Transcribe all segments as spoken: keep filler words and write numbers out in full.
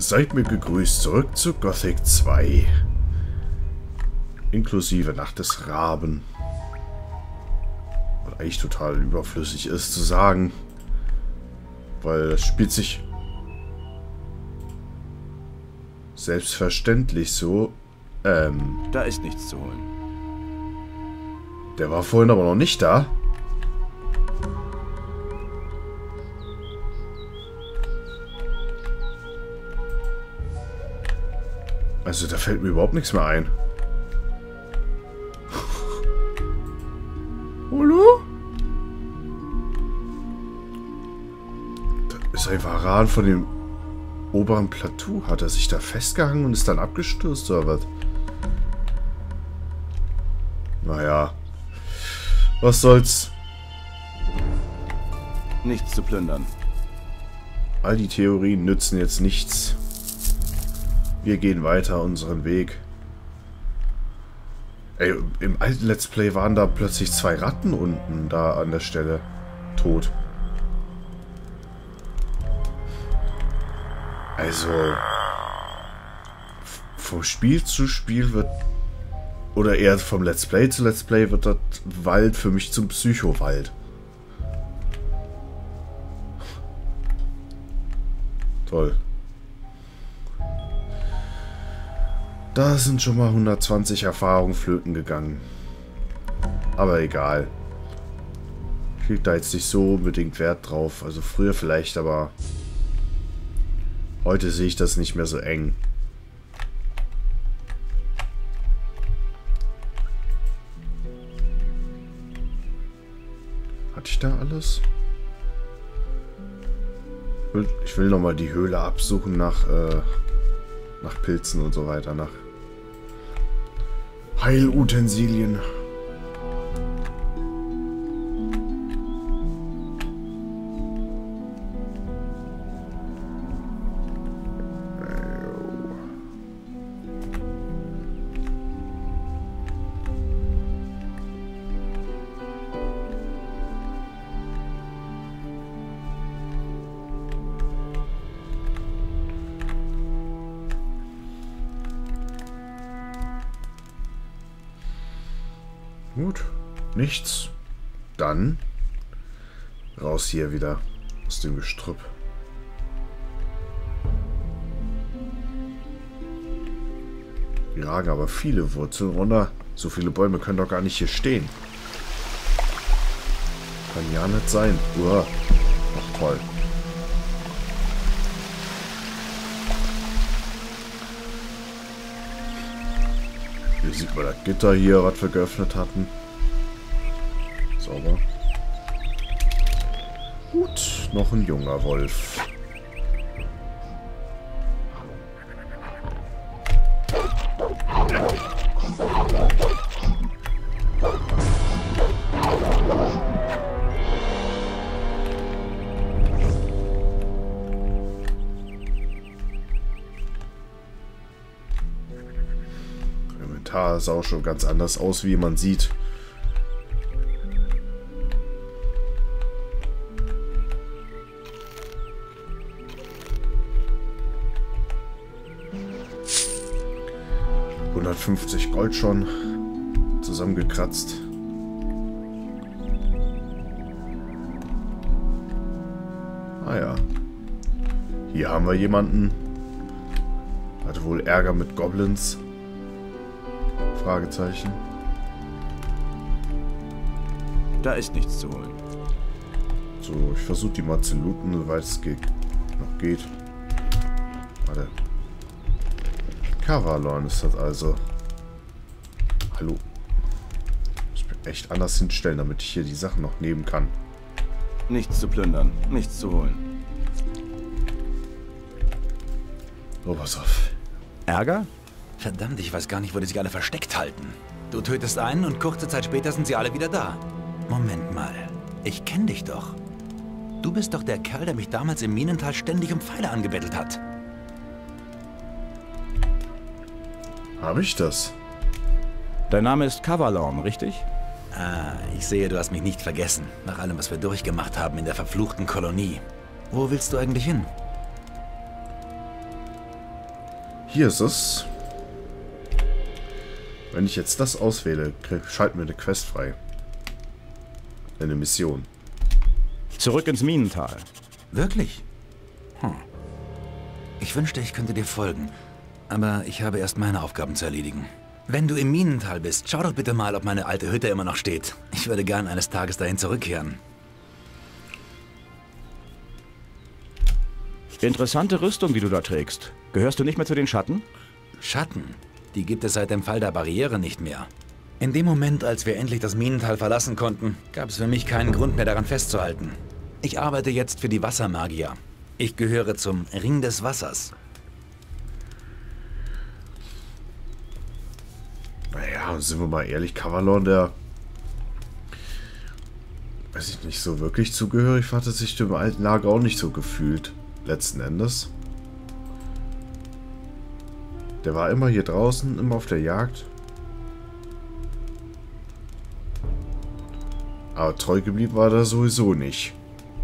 Seid mir gegrüßt zurück zu Gothic zwei. Inklusive Nacht des Raben. Was eigentlich total überflüssig ist zu sagen. Weil das spielt sich selbstverständlich so. Ähm. Da ist nichts zu holen. Der war vorhin aber noch nicht da. Also da fällt mir überhaupt nichts mehr ein. Hallo? Da ist ein Varan von dem oberen Plateau. Hat er sich da festgehangen und ist dann abgestürzt oder was? Naja. Was soll's? Nichts zu plündern. All die Theorien nützen jetzt nichts. Wir gehen weiter unseren Weg. Ey, im alten Let's Play waren da plötzlich zwei Ratten unten da an der Stelle tot. Also vom Spiel zu Spiel wird, oder eher vom Let's Play zu Let's Play wird das Wald für mich zum Psychowald. Toll. Da sind schon mal hundertzwanzig Erfahrungen flöten gegangen. Aber egal. Ich leg da jetzt nicht so unbedingt Wert drauf. Also früher vielleicht, aber heute sehe ich das nicht mehr so eng. Hatte ich da alles? Ich will, ich will nochmal die Höhle absuchen nach, äh, nach Pilzen und so weiter, nach Heilutensilien. Gut, nichts. Dann raus hier wieder aus dem Gestrüpp. Hier ragen aber viele Wurzeln runter. So viele Bäume können doch gar nicht hier stehen. Kann ja nicht sein. Uah. Ach toll. Hier sieht man das Gitter hier, was wir geöffnet hatten. Sauber. Gut, noch ein junger Wolf. Sah auch schon ganz anders aus, wie man sieht. hundertfünfzig Gold schon zusammengekratzt. Ah ja. Hier haben wir jemanden. Hatte wohl Ärger mit Goblins. Fragezeichen. Da ist nichts zu holen. So, ich versuche die mal zu looten, soweit es geht, noch geht. Warte. Kavalon ist das also. Hallo. Ich muss mich echt anders hinstellen, damit ich hier die Sachen noch nehmen kann. Nichts zu plündern, nichts zu holen. Oh, pass auf. Ärger? Verdammt, ich weiß gar nicht, wo die sich alle versteckt halten. Du tötest einen und kurze Zeit später sind sie alle wieder da. Moment mal, ich kenne dich doch. Du bist doch der Kerl, der mich damals im Minental ständig um Pfeile angebettelt hat. Habe ich das? Dein Name ist Kavalon, richtig? Ah, ich sehe, du hast mich nicht vergessen. Nach allem, was wir durchgemacht haben in der verfluchten Kolonie. Wo willst du eigentlich hin? Hier ist es. Wenn ich jetzt das auswähle, schalten wir eine Quest frei. Eine Mission. Zurück ins Minental. Wirklich? Hm. Ich wünschte, ich könnte dir folgen. Aber ich habe erst meine Aufgaben zu erledigen. Wenn du im Minental bist, schau doch bitte mal, ob meine alte Hütte immer noch steht. Ich würde gern eines Tages dahin zurückkehren. Interessante Rüstung, die du da trägst. Gehörst du nicht mehr zu den Schatten? Schatten? Die gibt es seit dem Fall der Barriere nicht mehr. In dem Moment, als wir endlich das Minental verlassen konnten, gab es für mich keinen Grund mehr daran festzuhalten. Ich arbeite jetzt für die Wassermagier. Ich gehöre zum Ring des Wassers. Naja, sind wir mal ehrlich, Kavallon, der, weiß ich nicht, so wirklich zugehörig hatte sich dem alten Lager auch nicht so gefühlt, letzten Endes. Der war immer hier draußen, immer auf der Jagd. Aber treu geblieben war er sowieso nicht.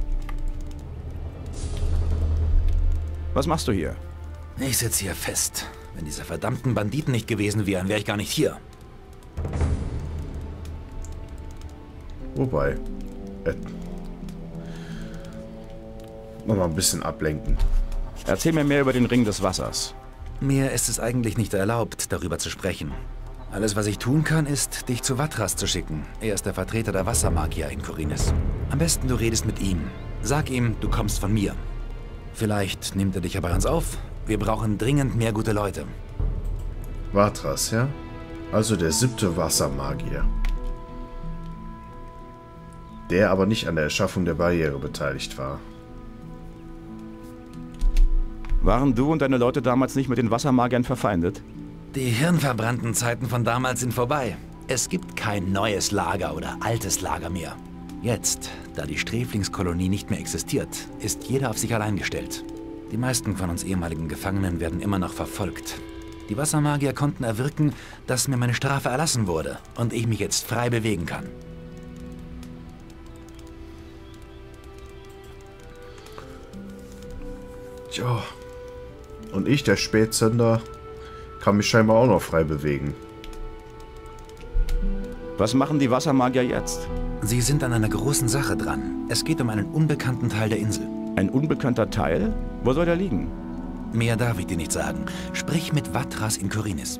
Was machst du hier? Ich sitze hier fest. Wenn diese verdammten Banditen nicht gewesen wären, wäre ich gar nicht hier. Wobei, äh, nochmal ein bisschen ablenken. Erzähl mir mehr über den Ring des Wassers. Mir ist es eigentlich nicht erlaubt, darüber zu sprechen. Alles, was ich tun kann, ist, dich zu Vatras zu schicken. Er ist der Vertreter der Wassermagier in Khorinis. Am besten, du redest mit ihm. Sag ihm, du kommst von mir. Vielleicht nimmt er dich ja bei uns auf. Wir brauchen dringend mehr gute Leute. Vatras, ja? Also der siebte Wassermagier. Der aber nicht an der Erschaffung der Barriere beteiligt war. Waren du und deine Leute damals nicht mit den Wassermagiern verfeindet? Die hirnverbrannten Zeiten von damals sind vorbei. Es gibt kein neues Lager oder altes Lager mehr. Jetzt, da die Sträflingskolonie nicht mehr existiert, ist jeder auf sich allein gestellt. Die meisten von uns ehemaligen Gefangenen werden immer noch verfolgt. Die Wassermagier konnten erwirken, dass mir meine Strafe erlassen wurde und ich mich jetzt frei bewegen kann. Tja. Und ich, der Spätsünder, kann mich scheinbar auch noch frei bewegen. Was machen die Wassermagier jetzt? Sie sind an einer großen Sache dran. Es geht um einen unbekannten Teil der Insel. Ein unbekannter Teil? Wo soll der liegen? Mehr darf ich dir nicht sagen. Sprich mit Vatras in Khorinis.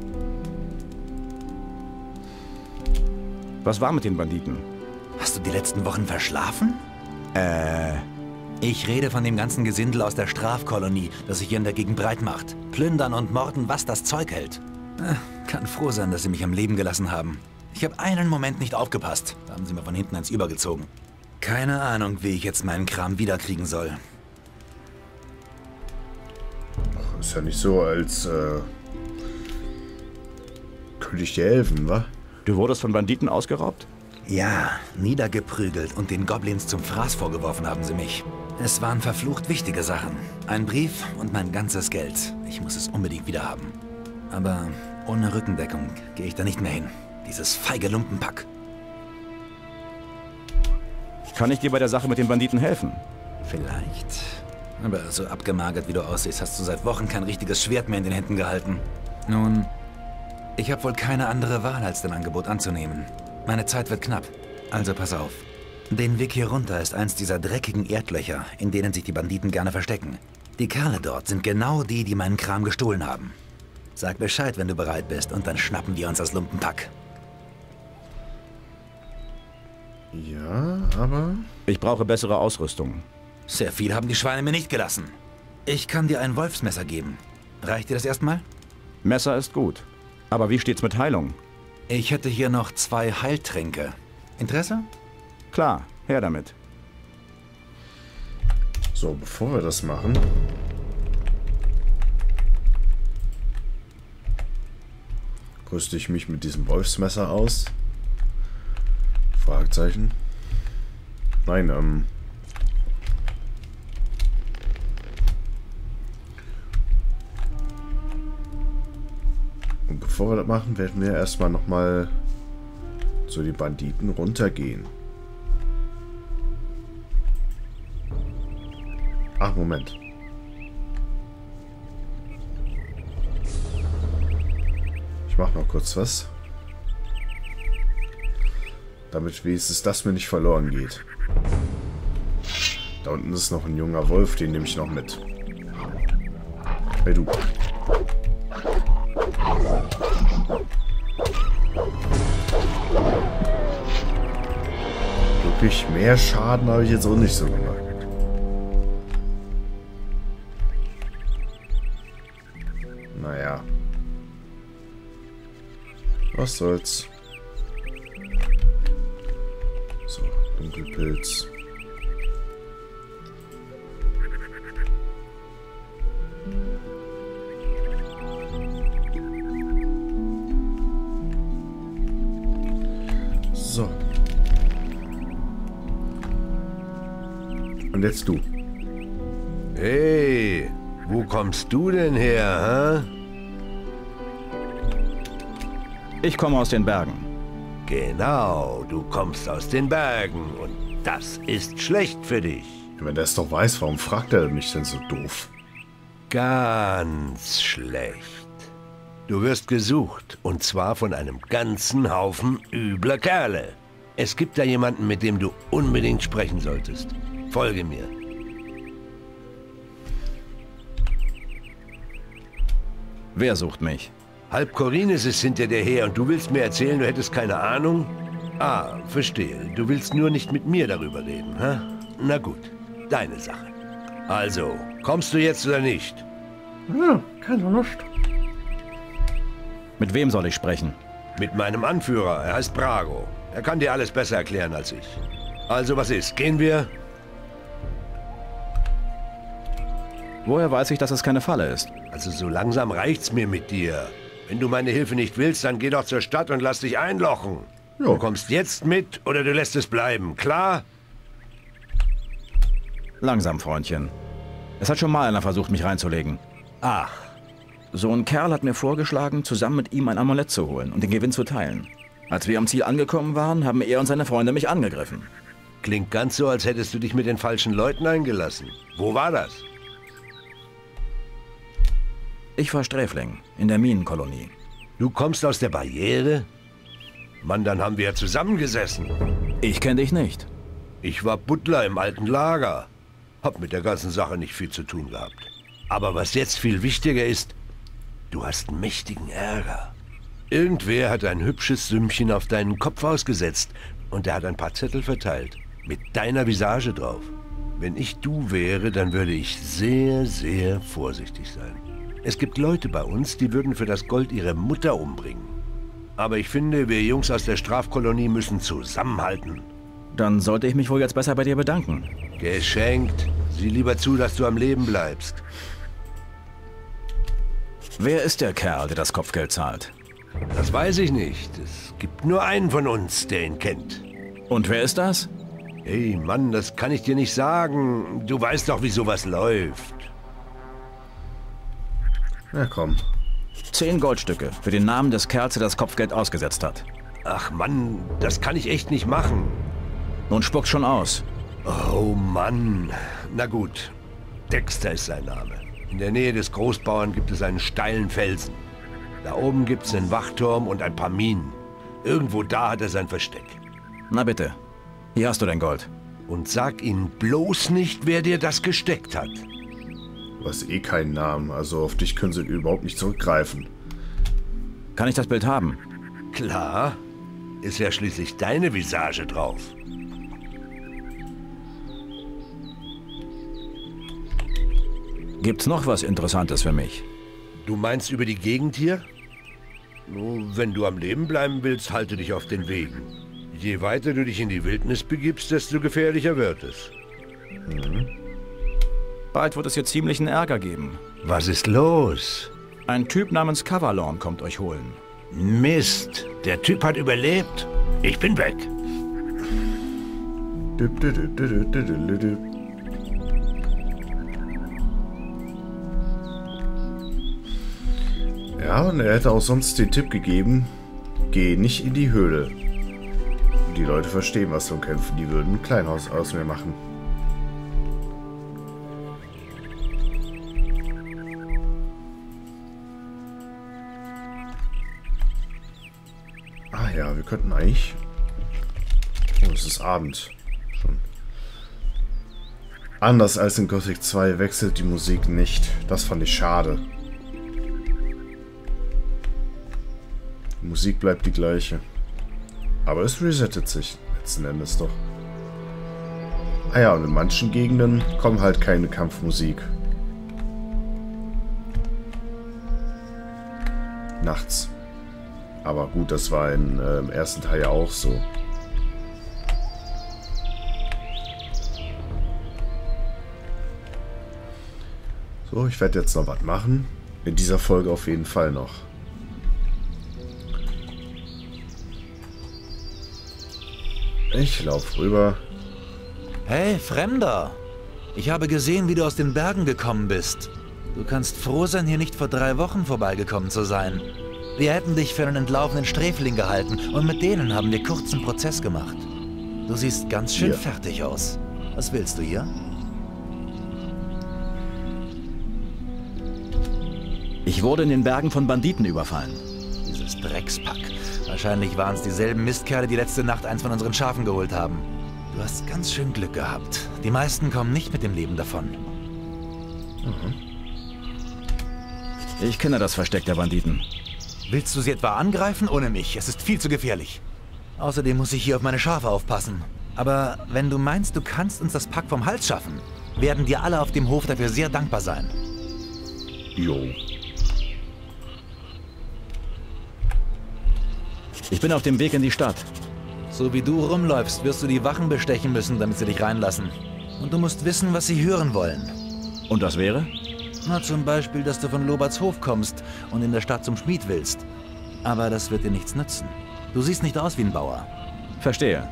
Was war mit den Banditen? Hast du die letzten Wochen verschlafen? Äh... Ich rede von dem ganzen Gesindel aus der Strafkolonie, das sich hier in der Gegend breit macht. Plündern und morden, was das Zeug hält. Äh, kann froh sein, dass sie mich am Leben gelassen haben. Ich habe einen Moment nicht aufgepasst. Da haben sie mir von hinten eins übergezogen. Keine Ahnung, wie ich jetzt meinen Kram wiederkriegen soll. Ist ja nicht so, als äh, könnte ich dir helfen, wa? Du wurdest von Banditen ausgeraubt? Ja, niedergeprügelt und den Goblins zum Fraß vorgeworfen haben sie mich. Es waren verflucht wichtige Sachen. Ein Brief und mein ganzes Geld. Ich muss es unbedingt wieder haben. Aber ohne Rückendeckung gehe ich da nicht mehr hin. Dieses feige Lumpenpack. Kann ich dir bei der Sache mit den Banditen helfen? Vielleicht. Aber so abgemagert wie du aussiehst, hast du seit Wochen kein richtiges Schwert mehr in den Händen gehalten. Nun, ich habe wohl keine andere Wahl, als dein Angebot anzunehmen. Meine Zeit wird knapp, also pass auf. Den Weg hier runter ist eins dieser dreckigen Erdlöcher, in denen sich die Banditen gerne verstecken. Die Kerle dort sind genau die, die meinen Kram gestohlen haben. Sag Bescheid, wenn du bereit bist, und dann schnappen wir uns das Lumpenpack. Ja, aber... Ich brauche bessere Ausrüstung. Sehr viel haben die Schweine mir nicht gelassen. Ich kann dir ein Wolfsmesser geben. Reicht dir das erstmal? Messer ist gut. Aber wie steht's mit Heilung? Ich hätte hier noch zwei Heiltränke. Interesse? Klar, her damit. So, bevor wir das machen... rüste ich mich mit diesem Wolfsmesser aus. Fragezeichen. Nein, ähm... Und bevor wir das machen, werden wir erstmal nochmal zu den Banditen runtergehen. Ach, Moment. Ich mache noch kurz was. Damit wenigstens das mir nicht verloren geht. Da unten ist noch ein junger Wolf, den nehme ich noch mit. Hey du. Wirklich mehr Schaden habe ich jetzt auch nicht so gemacht. Naja. Was soll's. So, Dunkelpilz. So. Und jetzt du. Hey, wo kommst du denn her, hä? Ich komme aus den Bergen. Genau, du kommst aus den Bergen und das ist schlecht für dich. Wenn der es doch weiß, warum fragt er mich denn so doof? Ganz schlecht. Du wirst gesucht und zwar von einem ganzen Haufen übler Kerle. Es gibt da jemanden, mit dem du unbedingt sprechen solltest. Folge mir. Wer sucht mich? Halb Khorinis ist hinter dir her und du willst mir erzählen, du hättest keine Ahnung? Ah, verstehe. Du willst nur nicht mit mir darüber reden, hä? Na gut, deine Sache. Also, kommst du jetzt oder nicht? Ja, keine Lust. Mit wem soll ich sprechen? Mit meinem Anführer, er heißt Brago. Er kann dir alles besser erklären als ich. Also, was ist? Gehen wir? Woher weiß ich, dass es keine Falle ist? Also, so langsam reicht's mir mit dir. Wenn du meine Hilfe nicht willst, dann geh doch zur Stadt und lass dich einlochen. Jo. Du kommst jetzt mit oder du lässt es bleiben, klar? Langsam, Freundchen. Es hat schon mal einer versucht, mich reinzulegen. Ach, So ein Kerl hat mir vorgeschlagen, zusammen mit ihm ein Amulett zu holen und den Gewinn zu teilen. Als wir am Ziel angekommen waren, haben er und seine Freunde mich angegriffen. klingt ganz so, als hättest du dich mit den falschen Leuten eingelassen. Wo war das? Ich war Sträfling in der Minenkolonie. Du kommst aus der Barriere? Mann, dann haben wir ja zusammengesessen. Ich kenne dich nicht. Ich war Butler im alten Lager. Hab mit der ganzen Sache nicht viel zu tun gehabt. Aber was jetzt viel wichtiger ist, du hast mächtigen Ärger. Irgendwer hat ein hübsches Sümmchen auf deinen Kopf ausgesetzt und er hat ein paar Zettel verteilt. Mit deiner Visage drauf. Wenn ich du wäre, dann würde ich sehr, sehr vorsichtig sein. Es gibt Leute bei uns, die würden für das Gold ihre Mutter umbringen. Aber ich finde, wir Jungs aus der Strafkolonie müssen zusammenhalten. Dann sollte ich mich wohl jetzt besser bei dir bedanken. Geschenkt. Sieh lieber zu, dass du am Leben bleibst. Wer ist der Kerl, der das Kopfgeld zahlt? Das weiß ich nicht. Es gibt nur einen von uns, der ihn kennt. Und wer ist das? Hey, Mann, das kann ich dir nicht sagen. Du weißt doch, wie sowas läuft. Na komm. Zehn Goldstücke für den Namen des Kerls, der das Kopfgeld ausgesetzt hat. Ach Mann, das kann ich echt nicht machen. Nun spuck's schon aus. Oh Mann. Na gut. Dexter ist sein Name. In der Nähe des Großbauern gibt es einen steilen Felsen. Da oben gibt es einen Wachturm und ein paar Minen. Irgendwo da hat er sein Versteck. Na bitte. Hier hast du dein Gold. Und sag ihnen bloß nicht, wer dir das gesteckt hat. Du hast eh keinen Namen, also auf dich können sie überhaupt nicht zurückgreifen. Kann ich das Bild haben? Klar. Ist ja schließlich deine Visage drauf. Gibt's noch was Interessantes für mich? Du meinst über die Gegend hier? Nun, wenn du am Leben bleiben willst, halte dich auf den Wegen. Je weiter du dich in die Wildnis begibst, desto gefährlicher wird es. Mhm. Bald wird es hier ziemlichen Ärger geben. Was ist los? Ein Typ namens Kavalorn kommt euch holen. Mist, der Typ hat überlebt. Ich bin weg. Düp, düp, düp, düp, düp, düp, düp. Ja, und er hätte auch sonst den Tipp gegeben, geh nicht in die Höhle. Die Leute verstehen was zum Kämpfen, die würden ein Kleinhaus aus mir machen. ja, wir könnten eigentlich... Oh, es ist Abend. Schon. Anders als in Gothic zwei wechselt die Musik nicht. Das fand ich schade. Die Musik bleibt die gleiche. Aber es resettet sich letzten Endes doch. Ah ja, und in manchen Gegenden kommt halt keine Kampfmusik. Nachts. Aber gut, das war in, äh, im ersten Teil ja auch so. So, ich werde jetzt noch was machen. In dieser Folge auf jeden Fall noch. Ich laufe rüber. Hey, Fremder! Ich habe gesehen, wie du aus den Bergen gekommen bist. Du kannst froh sein, hier nicht vor drei Wochen vorbeigekommen zu sein. Wir hätten dich für einen entlaufenen Sträfling gehalten und mit denen haben wir kurzen Prozess gemacht. Du siehst ganz schön Ja. fertig aus. Was willst du hier? Ich wurde in den Bergen von Banditen überfallen. Dieses Dreckspack. Wahrscheinlich waren es dieselben Mistkerle, die letzte Nacht eins von unseren Schafen geholt haben. Du hast ganz schön Glück gehabt. Die meisten kommen nicht mit dem Leben davon. Ich kenne das Versteck der Banditen. Willst du sie etwa angreifen ohne mich? Es ist viel zu gefährlich. Außerdem muss ich hier auf meine Schafe aufpassen. Aber wenn du meinst, du kannst uns das Pack vom Hals schaffen, werden dir alle auf dem Hof dafür sehr dankbar sein. Jo. Ich bin auf dem Weg in die Stadt. So wie du rumläufst, wirst du die Wachen bestechen müssen, damit sie dich reinlassen. Und du musst wissen, was sie hören wollen. Und das wäre? Na, zum Beispiel, dass du von Loberts Hof kommst und in der Stadt zum Schmied willst. Aber das wird dir nichts nützen. Du siehst nicht aus wie ein Bauer. Verstehe.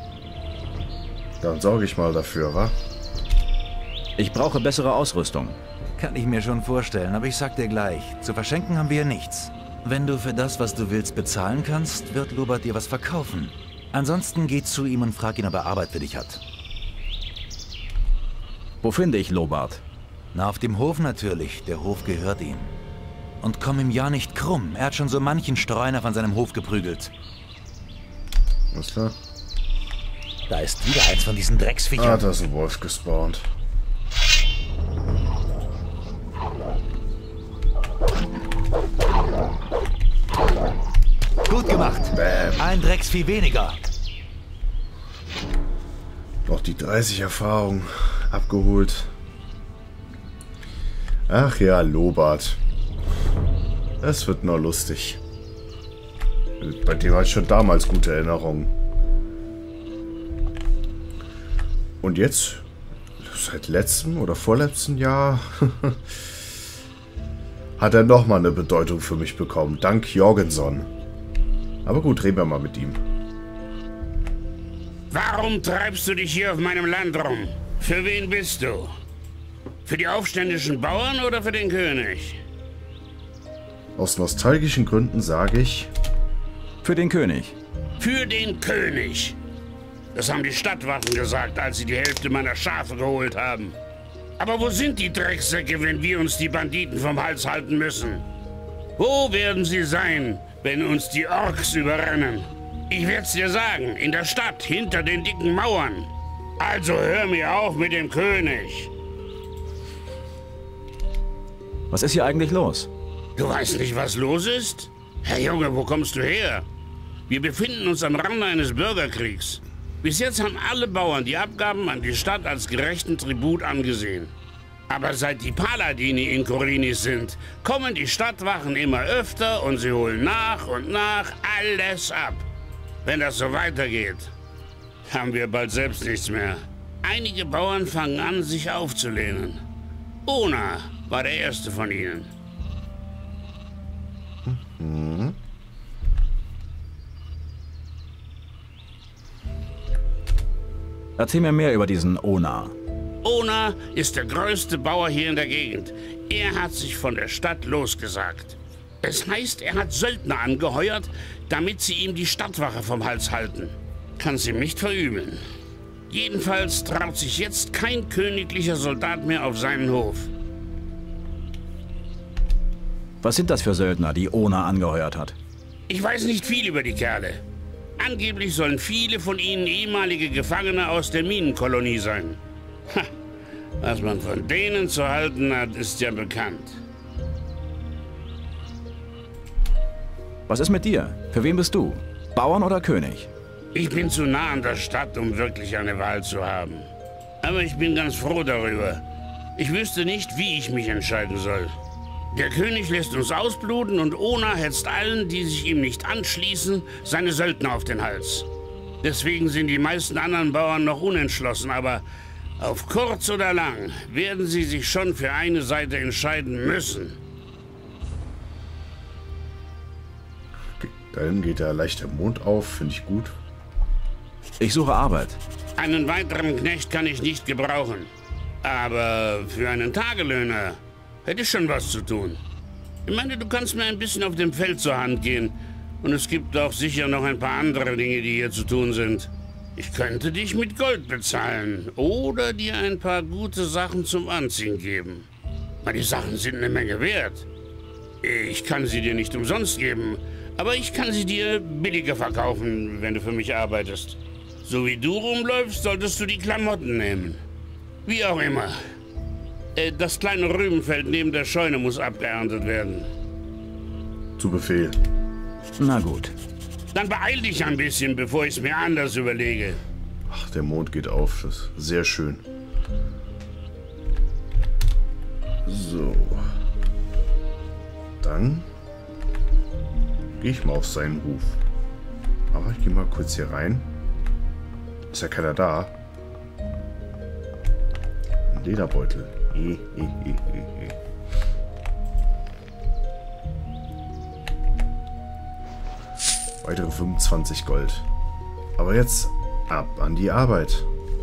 Dann sorge ich mal dafür, wa? Ich brauche bessere Ausrüstung. Kann ich mir schon vorstellen, aber ich sag dir gleich, zu verschenken haben wir nichts. Wenn du für das, was du willst, bezahlen kannst, wird Lobart dir was verkaufen. Ansonsten geh zu ihm und frag ihn, ob er Arbeit für dich hat. Wo finde ich Lobart? Na, auf dem Hof natürlich. Der Hof gehört ihm. Und komm ihm ja nicht krumm. Er hat schon so manchen Streuner von seinem Hof geprügelt. Alles klar. Da ist wieder eins von diesen Drecksviechern. Ah, da ist ein Wolf gespawnt. Gut gemacht. Bam. Ein Drecksvieh weniger. Noch die dreißig Erfahrung abgeholt. Ach ja, Lobart. Es wird noch lustig. Bei dem hatte ich schon damals gute Erinnerungen. Und jetzt, seit letztem oder vorletzten Jahr, hat er nochmal eine Bedeutung für mich bekommen. Dank Jorgenson. Aber gut, reden wir mal mit ihm. Warum treibst du dich hier auf meinem Land rum? Für wen bist du? Für die aufständischen Bauern oder für den König? Aus nostalgischen Gründen sage ich... Für den König. Für den König! Das haben die Stadtwachen gesagt, als sie die Hälfte meiner Schafe geholt haben. Aber wo sind die Drecksäcke, wenn wir uns die Banditen vom Hals halten müssen? Wo werden sie sein, wenn uns die Orks überrennen? Ich werd's dir sagen, in der Stadt, hinter den dicken Mauern. Also hör mir auf mit dem König. Was ist hier eigentlich los? Du weißt nicht, was los ist? Herr Junge, wo kommst du her? Wir befinden uns am Rande eines Bürgerkriegs. Bis jetzt haben alle Bauern die Abgaben an die Stadt als gerechten Tribut angesehen. Aber seit die Paladini in Khorinis sind, kommen die Stadtwachen immer öfter und sie holen nach und nach alles ab. Wenn das so weitergeht, haben wir bald selbst nichts mehr. Einige Bauern fangen an, sich aufzulehnen. Ona war der erste von ihnen. Mhm. Erzähl mir mehr über diesen Ona. Ona ist der größte Bauer hier in der Gegend. Er hat sich von der Stadt losgesagt. Es heißt, er hat Söldner angeheuert, damit sie ihm die Stadtwache vom Hals halten. Kann's ihm nicht verübeln. Jedenfalls traut sich jetzt kein königlicher Soldat mehr auf seinen Hof. Was sind das für Söldner, die Ona angeheuert hat? Ich weiß nicht viel über die Kerle. Angeblich sollen viele von ihnen ehemalige Gefangene aus der Minenkolonie sein. Ha, was man von denen zu halten hat, ist ja bekannt. Was ist mit dir? Für wen bist du? Bauern oder König? Ich bin zu nah an der Stadt, um wirklich eine Wahl zu haben. Aber ich bin ganz froh darüber. Ich wüsste nicht, wie ich mich entscheiden soll. Der König lässt uns ausbluten und Ona hetzt allen, die sich ihm nicht anschließen, seine Söldner auf den Hals. Deswegen sind die meisten anderen Bauern noch unentschlossen, aber auf kurz oder lang werden sie sich schon für eine Seite entscheiden müssen. Okay, dann geht der leichte Mond auf, finde ich gut. Ich suche Arbeit. Einen weiteren Knecht kann ich nicht gebrauchen. Aber für einen Tagelöhner hätte ich schon was zu tun. Ich meine, du kannst mir ein bisschen auf dem Feld zur Hand gehen. Und es gibt auch sicher noch ein paar andere Dinge, die hier zu tun sind. Ich könnte dich mit Gold bezahlen oder dir ein paar gute Sachen zum Anziehen geben. Aber die Sachen sind eine Menge wert. Ich kann sie dir nicht umsonst geben, aber ich kann sie dir billiger verkaufen, wenn du für mich arbeitest. So wie du rumläufst, solltest du die Klamotten nehmen. Wie auch immer. Äh, das kleine Rübenfeld neben der Scheune muss abgeerntet werden. Zu Befehl. Na gut. Dann beeil dich ein bisschen, bevor ich es mir anders überlege. Ach, der Mond geht auf. Das ist sehr schön. So. Dann gehe ich mal auf seinen Hof. Aber ich gehe mal kurz hier rein. Ist ja keiner da. Ein Lederbeutel. Eh, eh, eh, eh, eh. Weitere fünfundzwanzig Gold. Aber jetzt ab an die Arbeit.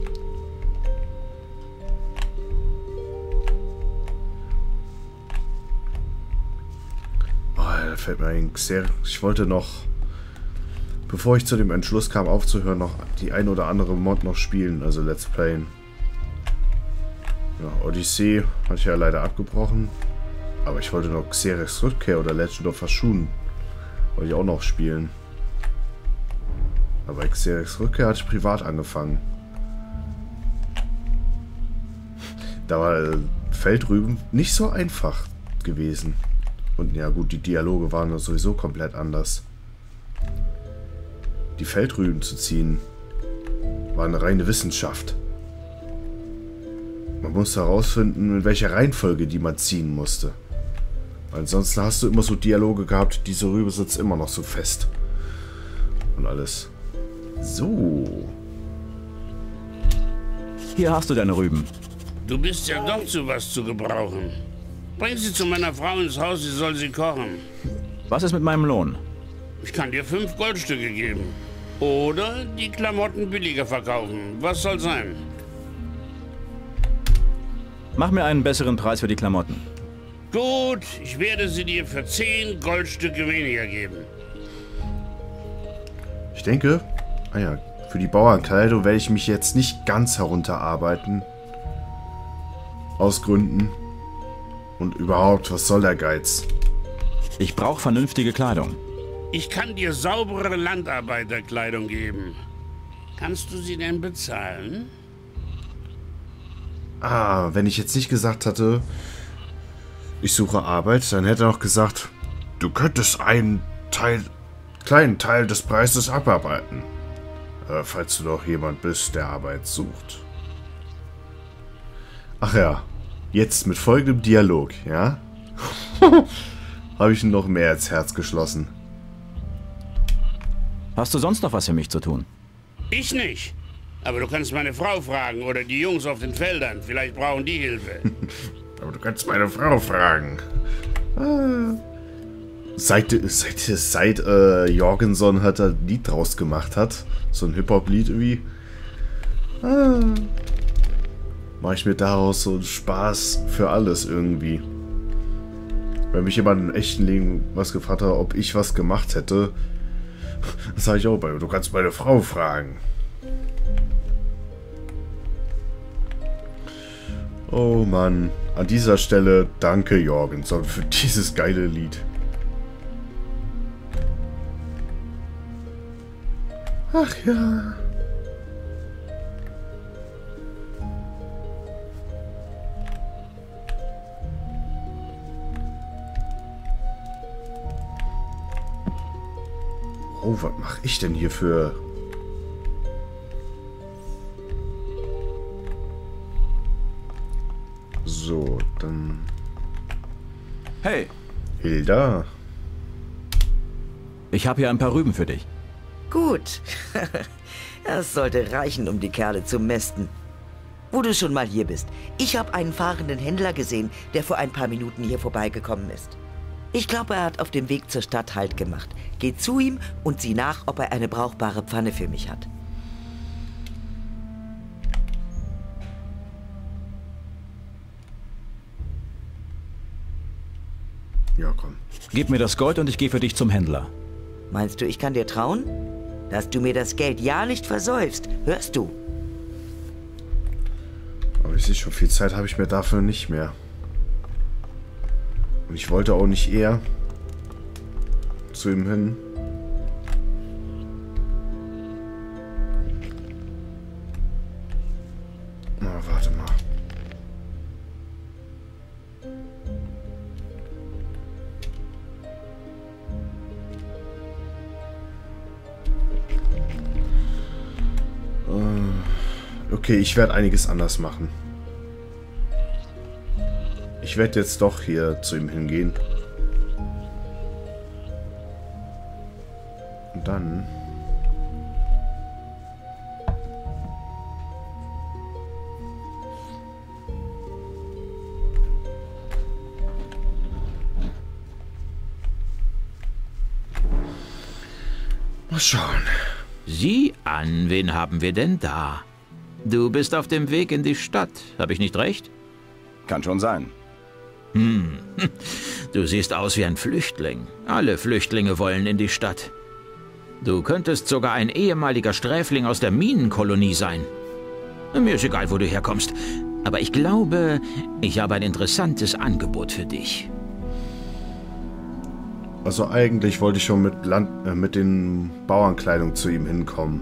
Oh, da fällt mir ein sehr... Ich wollte noch, bevor ich zu dem Entschluss kam, aufzuhören, noch die ein oder andere Mod noch spielen, also Let's Playen. Ja, Odyssey hatte ich ja leider abgebrochen. Aber ich wollte noch Xerex Rückkehr oder Legend of Ashun wollte ich auch noch spielen. Aber Xerex Rückkehr hatte ich privat angefangen. Da war Feldrüben nicht so einfach gewesen. Und ja gut, die Dialoge waren sowieso komplett anders. Die Feldrüben zu ziehen war eine reine Wissenschaft. Man musste herausfinden, in welcher Reihenfolge die man ziehen musste. Weil ansonsten hast du immer so Dialoge gehabt, diese Rübe sitzt immer noch so fest. Und alles. So. Hier hast du deine Rüben. Du bist ja doch zu was zu gebrauchen. Bring sie zu meiner Frau ins Haus, sie soll sie kochen. Was ist mit meinem Lohn? Ich kann dir fünf Goldstücke geben. Oder die Klamotten billiger verkaufen. Was soll sein? Mach mir einen besseren Preis für die Klamotten. Gut, ich werde sie dir für zehn Goldstücke weniger geben. Ich denke, ah ja, für die Bauernkleidung werde ich mich jetzt nicht ganz herunterarbeiten. Aus Gründen. Und überhaupt, was soll der Geiz? Ich brauche vernünftige Kleidung. Ich kann dir saubere Landarbeiterkleidung geben. Kannst du sie denn bezahlen? Ah, wenn ich jetzt nicht gesagt hatte, ich suche Arbeit, dann hätte er noch gesagt, du könntest einen Teil, kleinen Teil des Preises abarbeiten. Äh, falls du doch jemand bist, der Arbeit sucht. Ach ja, jetzt mit folgendem Dialog, ja? Habe ich ihn noch mehr ins Herz geschlossen. Hast du sonst noch was für mich zu tun? Ich nicht. Aber du kannst meine Frau fragen oder die Jungs auf den Feldern. Vielleicht brauchen die Hilfe. Aber du kannst meine Frau fragen. Ah. Seit, seit, seit äh, Jorgenson hat er ein Lied draus gemacht hat, so ein Hip-Hop-Lied irgendwie, ah. mache ich mir daraus so einen Spaß für alles irgendwie. Wenn mich jemand im echten Leben was gefragt hat, ob ich was gemacht hätte, das sage ich auch bei mir. Du kannst meine Frau fragen. Oh Mann, an dieser Stelle danke Jorgenson für dieses geile Lied. Ach ja. Oh, was mache ich denn hier für... So, dann... Hey, Hilda. ich habe hier ein paar Rüben für dich. Gut. Das sollte reichen, um die Kerle zu mästen. Wo du schon mal hier bist. Ich habe einen fahrenden Händler gesehen, der vor ein paar Minuten hier vorbeigekommen ist. Ich glaube, er hat auf dem Weg zur Stadt Halt gemacht. Geh zu ihm und sieh nach, ob er eine brauchbare Pfanne für mich hat. Ja, komm. Gib mir das Gold und ich gehe für dich zum Händler. Meinst du, ich kann dir trauen? Dass du mir das Geld ja nicht versäufst, hörst du? Aber ich sehe schon, viel Zeit habe ich mir dafür nicht mehr. Und ich wollte auch nicht eher zu ihm hin. Na, warte mal. Okay, ich werde einiges anders machen. Ich werde jetzt doch hier zu ihm hingehen. Und dann... Mal schauen. Sieh an, wen haben wir denn da? Du bist auf dem Weg in die Stadt, habe ich nicht recht? Kann schon sein. Hm, du siehst aus wie ein Flüchtling. Alle Flüchtlinge wollen in die Stadt. Du könntest sogar ein ehemaliger Sträfling aus der Minenkolonie sein. Mir ist egal, wo du herkommst, aber ich glaube, ich habe ein interessantes Angebot für dich. Also eigentlich wollte ich schon mit, Land, äh, mit den Bauernkleidung zu ihm hinkommen.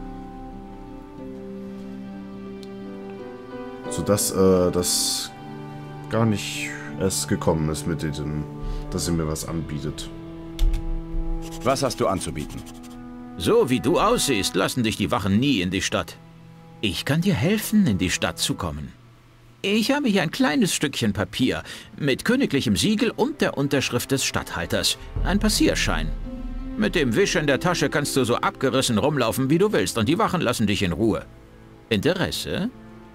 Sodass äh, das gar nicht erst gekommen ist mit diesem, dass er mir was anbietet. Was hast du anzubieten? So wie du aussiehst, lassen dich die Wachen nie in die Stadt. Ich kann dir helfen, in die Stadt zu kommen. Ich habe hier ein kleines Stückchen Papier mit königlichem Siegel und der Unterschrift des Statthalters. Ein Passierschein. Mit dem Wisch in der Tasche kannst du so abgerissen rumlaufen, wie du willst, und die Wachen lassen dich in Ruhe. Interesse?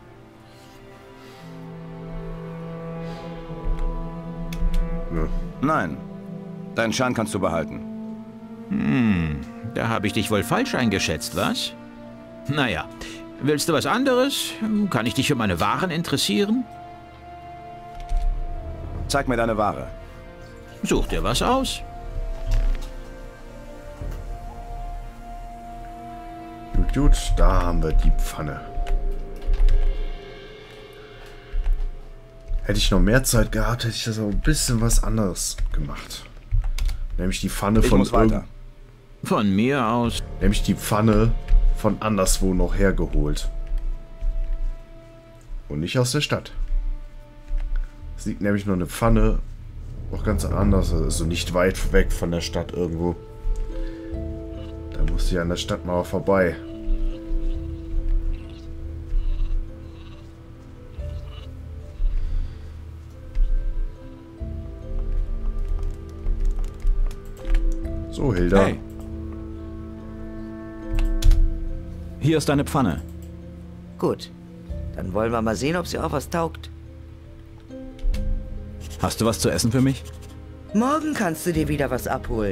Ja. Nein. Deinen Schein kannst du behalten. Hm, da habe ich dich wohl falsch eingeschätzt, was? Naja, willst du was anderes? Kann ich dich für meine Waren interessieren? Zeig mir deine Ware. Such dir was aus. Gut, gut, da haben wir die Pfanne. Hätte ich noch mehr Zeit gehabt, hätte ich das auch ein bisschen was anderes gemacht. Nämlich die Pfanne Ich von muss weiter. Von mir aus. Nämlich die Pfanne von anderswo noch hergeholt. Und nicht aus der Stadt. Es liegt nämlich nur eine Pfanne noch ganz anders, also nicht weit weg von der Stadt irgendwo. Da musste ich an der Stadtmauer vorbei. So, Hilda. Hey. Hier ist deine Pfanne. Gut. Dann wollen wir mal sehen, ob sie auch was taugt. Hast du was zu essen für mich? Morgen kannst du dir wieder was abholen.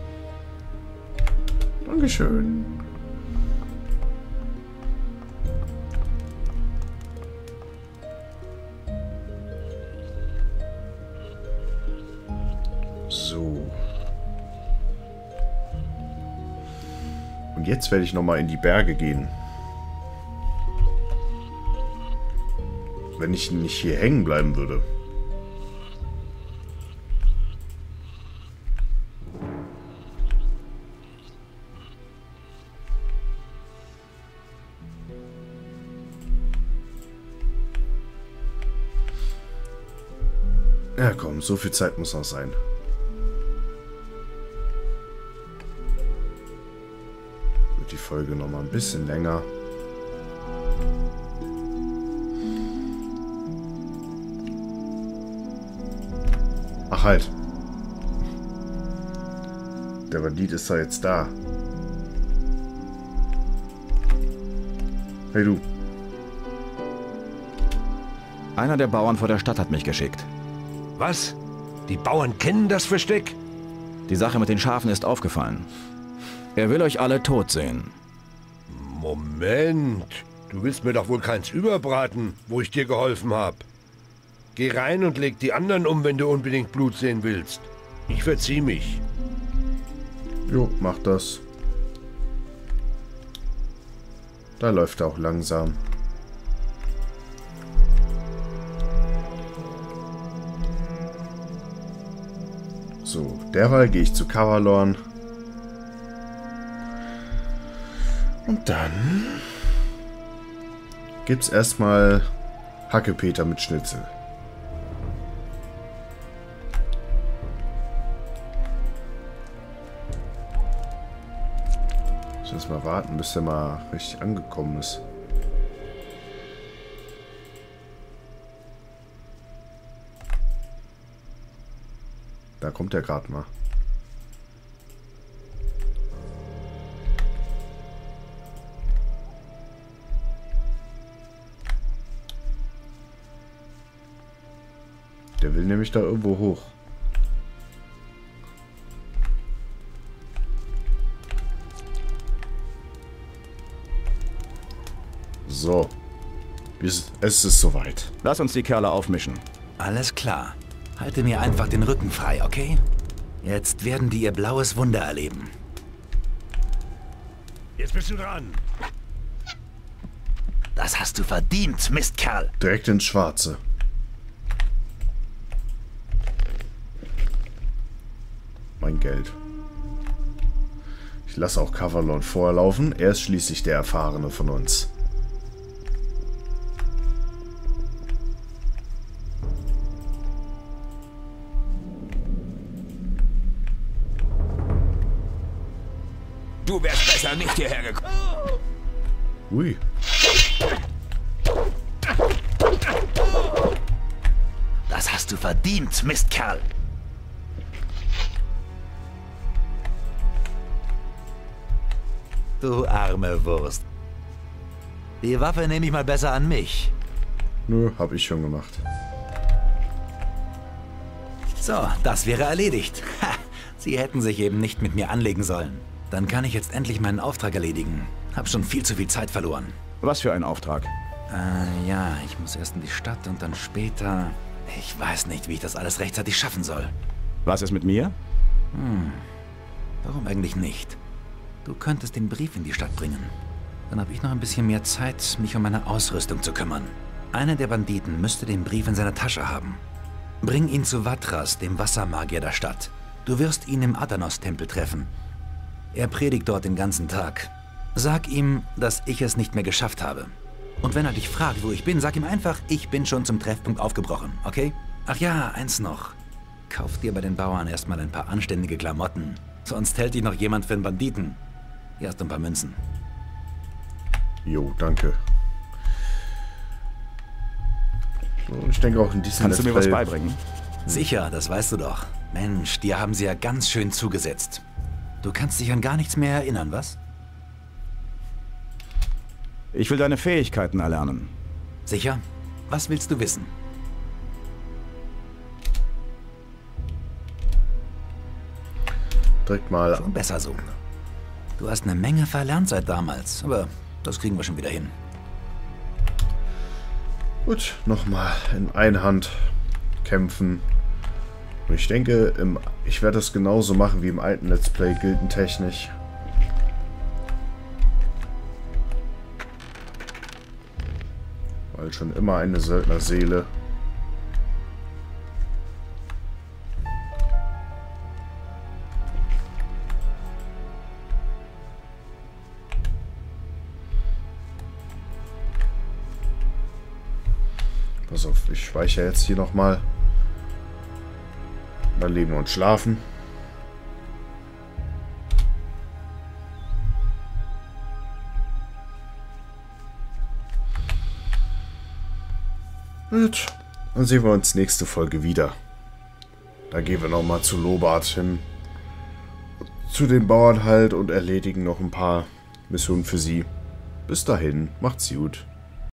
Dankeschön. So. Und jetzt werde ich nochmal in die Berge gehen. Wenn ich nicht hier hängen bleiben würde. Ja komm, so viel Zeit muss noch sein. Wird die Folge noch mal ein bisschen länger. Ach halt. Der Bandit ist doch jetzt da. Hey du. Einer der Bauern vor der Stadt hat mich geschickt. Was? Die Bauern kennen das Versteck? Die Sache mit den Schafen ist aufgefallen. Er will euch alle tot sehen. Moment. Du willst mir doch wohl keins überbraten, wo ich dir geholfen habe. Geh rein und leg die anderen um, wenn du unbedingt Blut sehen willst. Ich verzieh mich. Jo, mach das. Da läuft er auch langsam. So, derweil gehe ich zu Kavallorn. Und dann gibt's erstmal Hackepeter mit Schnitzel. Ich muss mal warten, bis er mal richtig angekommen ist. Da kommt er gerade mal. Der will nämlich da irgendwo hoch. So. Es ist soweit. Lass uns die Kerle aufmischen. Alles klar. Halte mir einfach den Rücken frei, okay? Jetzt werden die ihr blaues Wunder erleben. Jetzt bist du dran. Das hast du verdient, Mistkerl. Direkt ins Schwarze. Mein Geld. Ich lasse auch Kavallorn vorlaufen. Er ist schließlich der Erfahrene von uns. Du wärst besser nicht hierher gekommen. Ui. Das hast du verdient, Mistkerl. Du arme Wurst. Die Waffe nehme ich mal besser an mich. Nö, hab ich schon gemacht. So, das wäre erledigt. Ha, Sie hätten sich eben nicht mit mir anlegen sollen. Dann kann ich jetzt endlich meinen Auftrag erledigen. Hab schon viel zu viel Zeit verloren. Was für ein Auftrag? Äh, ja, ich muss erst in die Stadt und dann später... Ich weiß nicht, wie ich das alles rechtzeitig schaffen soll. Was ist mit mir? Hm, warum eigentlich nicht? Du könntest den Brief in die Stadt bringen. Dann habe ich noch ein bisschen mehr Zeit, mich um meine Ausrüstung zu kümmern. Einer der Banditen müsste den Brief in seiner Tasche haben. Bring ihn zu Vatras, dem Wassermagier der Stadt. Du wirst ihn im Adanos-Tempel treffen. Er predigt dort den ganzen Tag. Sag ihm, dass ich es nicht mehr geschafft habe. Und wenn er dich fragt, wo ich bin, sag ihm einfach, ich bin schon zum Treffpunkt aufgebrochen, okay? Ach ja, eins noch. Kauf dir bei den Bauern erstmal ein paar anständige Klamotten. Sonst hält dich noch jemand für einen Banditen. Hier hast du ein paar Münzen. Jo, danke. So, ich denke auch in diesem Kannst du mir Let's was Play- beibringen? Sicher, das weißt du doch. Mensch, dir haben sie ja ganz schön zugesetzt. Du kannst dich an gar nichts mehr erinnern, was? Ich will deine Fähigkeiten erlernen. Sicher? Was willst du wissen? Direkt mal. Schon besser so. Du hast eine Menge verlernt seit damals, aber das kriegen wir schon wieder hin. Gut, nochmal in Einhand kämpfen. Und ich denke, im, ich werde das genauso machen wie im alten Let's Play, gildentechnisch. Weil schon immer eine Söldnerseele. Pass auf, ich speichere jetzt hier nochmal. Dann legen wir uns schlafen. Gut. Dann sehen wir uns nächste Folge wieder. Da gehen wir nochmal zu Lobart hin. Zu den Bauern halt und erledigen noch ein paar Missionen für sie. Bis dahin, macht's gut.